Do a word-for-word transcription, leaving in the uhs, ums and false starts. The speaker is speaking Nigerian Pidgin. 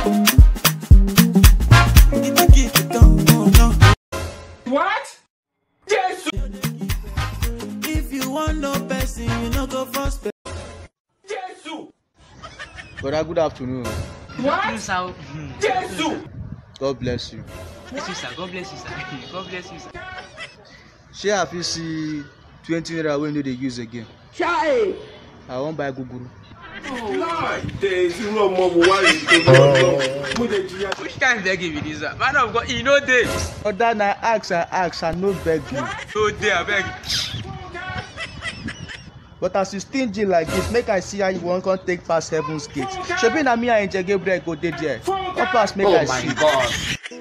What? Jesus. If you want no person, you no go first. Jesus. Brother, good afternoon. What? Jesus. God bless you. Bless you, sir. God bless you, sir. God bless you, sir. Shey I fit see twenty naira wey no dey use again. Chai. I wan buy guguru. Which kind of begging with this, sir? Man of God, he no dey. Other na ask I ask I no beg you. No dey, I beg. But as you stingy like this, make I see how you wan come take pass heaven's gate. Shebi na me and Angel Gabriel go dey there. Come pass make I see. God.